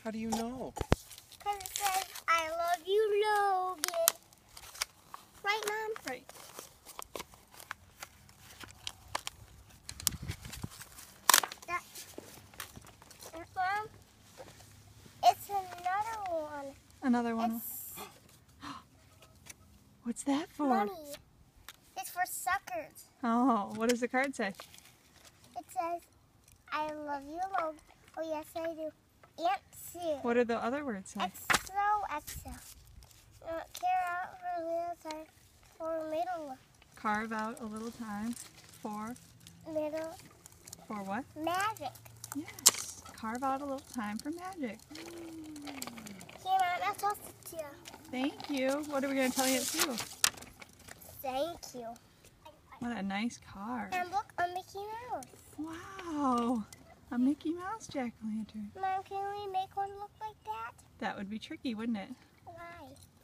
How do you know? Because it says, I love you, Logan. Right, Mom? Right. Mom, it's another one. Another one. It's What's that for? money. It's for suckers. Oh, what does the card say? It says, I love you, Logan. Oh, yes, I do. Aunt Sue. What do the other words say? XOXO. Care out for little time for middle. Carve out a little time for Middle what? magic. Yes. Carve out a little time for magic. Here, Mom, that's also too. Thank you. What are we going to tell you too? Thank you. What a nice card. And look, a Mickey Mouse. Wow. A Mickey Mouse jack-o'-lantern. Mom, can we make one look like that? That would be tricky, wouldn't it? Why?